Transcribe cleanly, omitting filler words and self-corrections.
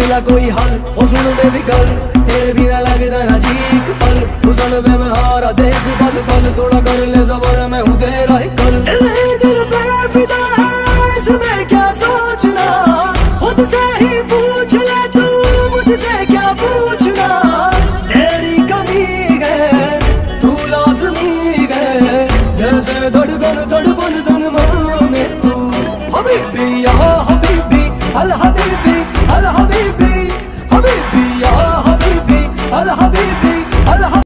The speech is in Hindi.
मिला कोई हल, ओ सुन बेबी गर्ल तेरे बिना लगता ना जी एक पल, तू सुन बे मैं हारा देख पल पल, थोड़ा कर ले सबर मैं हूँ तेरा एक